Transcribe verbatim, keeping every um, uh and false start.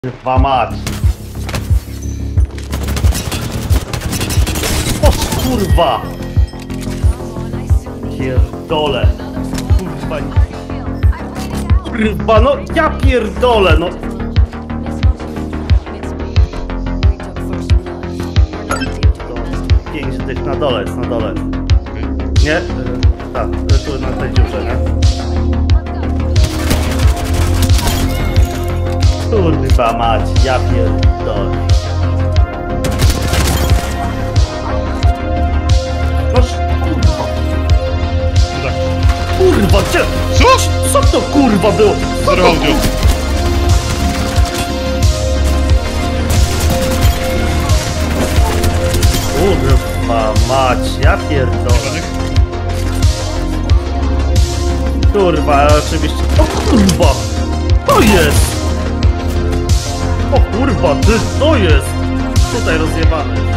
Kurwa mać! O kurwa! Pierdolę! Kurwa! Kurwa, no ja pierdolę, no! Pięć tych na dole jest, na dole. Nie? Tak, tu na tej dziurze, nie? Kurwa mać, ja pierdolę. Noż, kurwa. Kurwa, gdzie? Co? Co to kurwa było? Co to? Audio. Kurwa mać, ja pierdolę. Kurwa, oczywiście. O kurwa! To jest! O kurwa, ty, to jest! Tutaj rozjebane.